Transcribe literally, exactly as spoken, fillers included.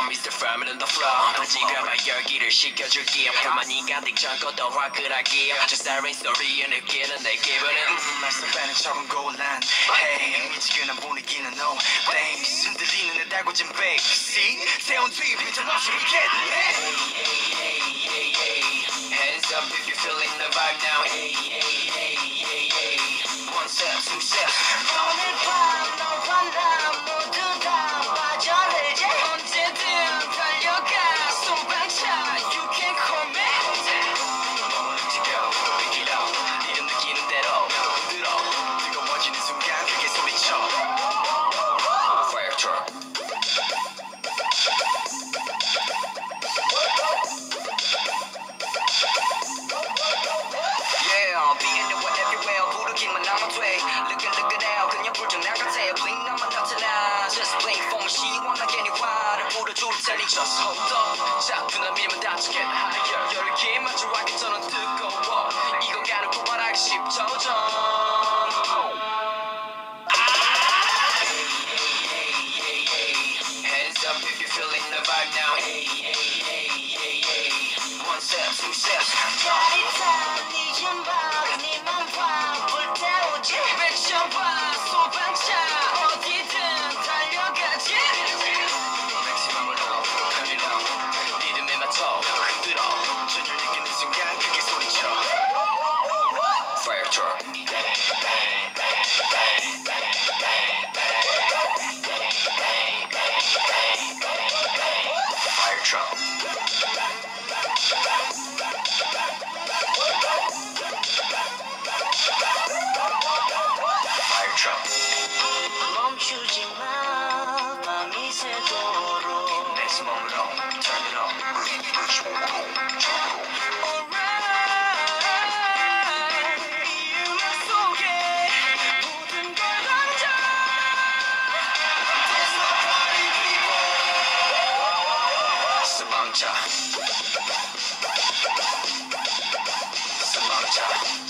미스터 Firm on the floor 바지감아 열기를 식혀줄게 불만이 가득 잠궈도 화끈하게 저 siren 소리에 느끼는 내 기분은 말씀 빼는 적은 곤란 Hey 미지근한 분위기는 no thanks 흔들리는 내 달궈진 babe See 세운 뒤 빈틈없이 we get it Hands up if you're feeling the vibe now One step, two steps 오늘 밤 너와 나 모두 다 빠져들자 언제든 달려가 소방차 You can call me 움직여 pick it up 리듬 느끼는 대로 흔들어 뜨거워지는 순간 크게 소리쳐 Fire truck Yeah being the one everywhere 부르기만 하면 돼 Look it look it out 그냥 불장난 같아 Blink 나만 나타나 Just play for me 시원하게 네 화를 불어줄 테니 Just hold up 자꾸나 밀면 다쳐 get higher 열기 마주하기 전은 뜨거워 이거 가는 말하기 쉽죠 전 Hands up if you're feeling the vibe now One step, two steps 짜릿한 늦은 밤 네만 봐 불태우지 외쳐봐 소방차 어디든 달려가지 맥시멈으로 turn it up 리듬에 맞춰 흔들어 전율 느끼는 순간 크게 소리쳐 Fire truck Fire truck Fire truck 멈추지 마 밤이 새도록 맥시멈으로 turn it up Alright 이 음악 속에 모든 걸 던져 There's no party people 소방차 소방차